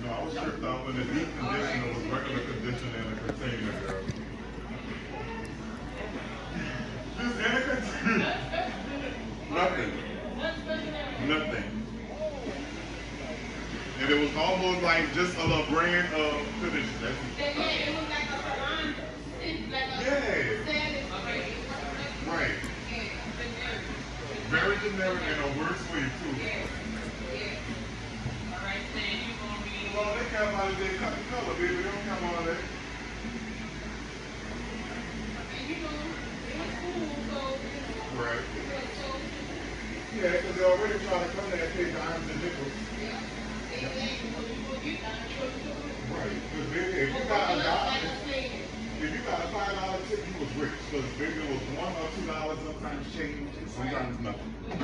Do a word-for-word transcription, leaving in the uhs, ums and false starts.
No, I was tripped out when the deep conditioner was regular conditioner in a container, girl. Just in a container. Nothing. Nothing. And it was almost like just a little brand of conditioner. Yeah, it was like a salon. Like a yeah. Right. Very generic and a worse way too. Yeah. Yeah. Alright, then you gonna be. Well, they come out of their cut the color, baby. They don't come out of that. And you know, it was cool, so. Right. So, Yeah, because they already trying to come there and take dimes and nickels. yeah. Right. Because baby, if you got a dollar, if you got a five dollar tip, you was rich. Because baby, it was one or two dollars sometimes change, and sometimes nothing.